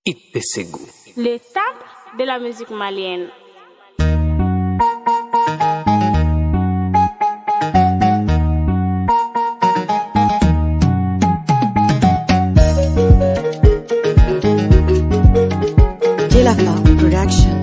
Ipesegu. Les temples de la musique malienne. Jelafa Production.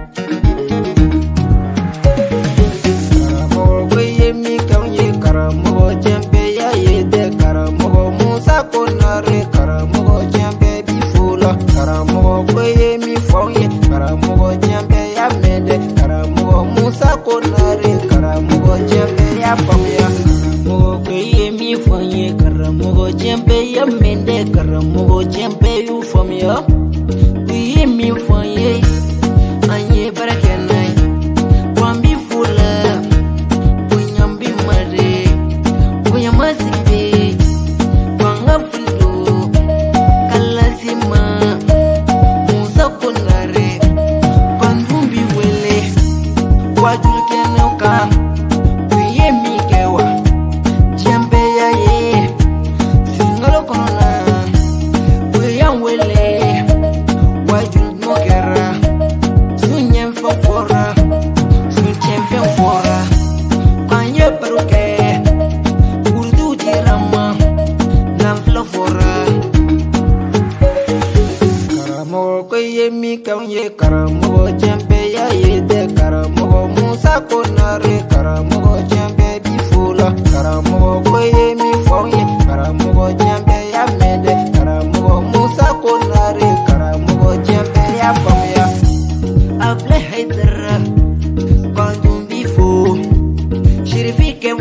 Karamogo jembe you from yo. We hear me for ye. Anye barakenai. Wambi fula. Bunyambi mare. Bunyamasibe. Wangafundo. Kalazima. Musa konare. Pandumbi wele. Wajulkenoka. We hear me kewa. Jembe ya ye. Singalo kona. Karamogo jembe ya yede karamogo musa konare karamogo jembe bifula karamogo koye mi fonye karamogo jembe ya mede karamogo musa konare karamogo jembe ya famya able haidara kandum bifo shirifike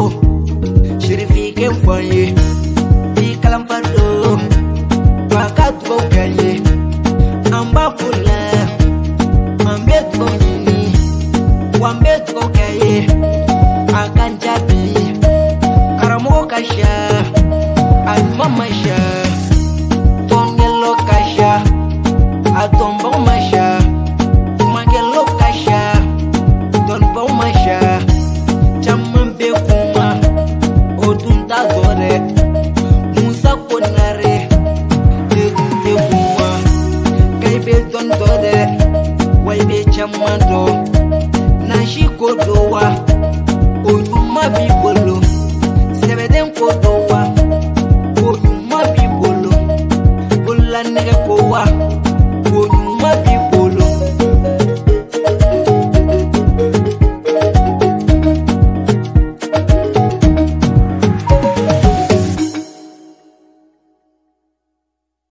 fonye di kalampado pakatu kanye amba fula ambeto nini wambeto kaye akanjabi karamogo kasha almama sha tongelo kasha atombo masha magelo kasha tonbo masha chamambe kuma odunda dore musa konare de kuma don dode wai be chamando na shi kodowa oyuma bibolo sebeden kodowa oyuma bibolo bulla nege kowa